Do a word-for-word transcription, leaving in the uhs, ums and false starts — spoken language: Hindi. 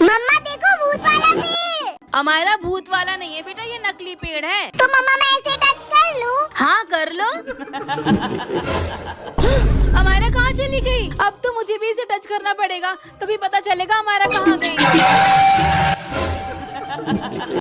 मम्मा देखो भूत वाला पेड़। हमारा भूत वाला नहीं है बेटा, ये नकली पेड़ है। तो मम्मा मैं ऐसे टच कर लूं? हाँ कर लो। हमारा कहाँ चली गई? अब तो मुझे भी इसे टच करना पड़ेगा, तभी पता चलेगा हमारा कहाँ गई।